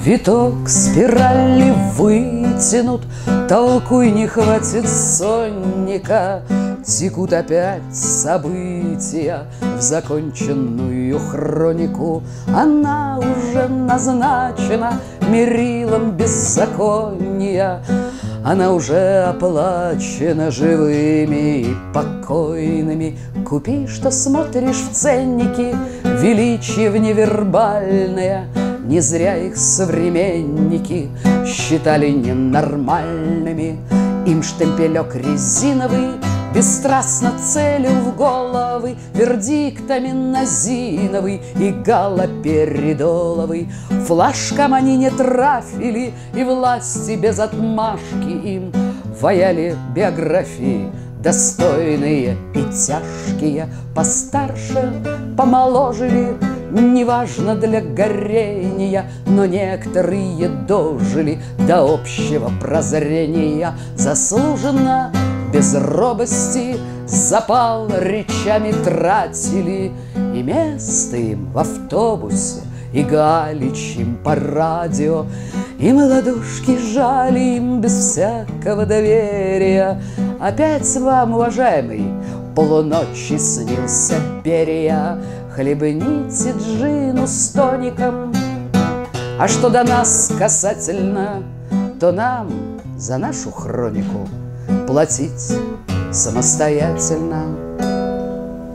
Виток спирали вытянут, толкуй, не хватит сонника. Текут опять события в законченную хронику. Она уже назначена мерилом беззакония. Она уже оплачена живыми и покойными. Купи, что смотришь в ценники, величие вневербальное. Не зря их современники считали ненормальными. Им штемпелек резиновый бесстрастно целил в головы вердиктами Назиновый и галоперидоловый. Флажкам они не трафили, и власти без отмашки им ваяли биографии достойные и тяжкие. Постарше, помоложили, неважно для горения, но некоторые дожили до общего прозрения. Заслуженно, без робости, запал речами тратили, и место им в автобусе, и галич им по радио, и молодушки жали им без всякого доверия. Опять вам, уважаемый, полуночи снился Берия. Хлебните джину с тоником. А что до нас касательно, то нам за нашу хронику платить самостоятельно.